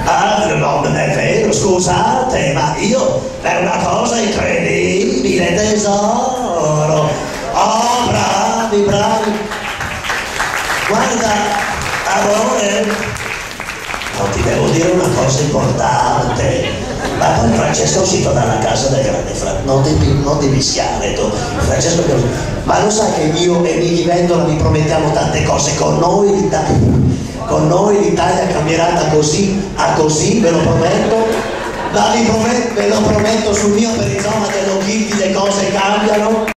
Ah, no, non è vero, scusate, ma io è una cosa incredibile, tesoro. Oh, bravi, bravi. Guarda, amore, non ti devo dire una cosa importante. Ma poi Francesco è uscito dalla casa del grande fratello, non ti mischiare tu. Francesco, ma lo sai che io e Mili Vendola vi promettiamo tante cose, con noi l'Italia cambierà da così a così, ve lo prometto. Ve lo prometto sul mio perizoma dello Chilti, le cose cambiano.